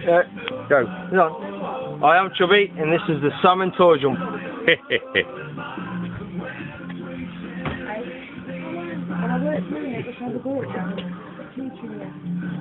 Go. Come on. I am Chubby, and this is the Salmon Toy Jump. And I worked through it, which has a boat down.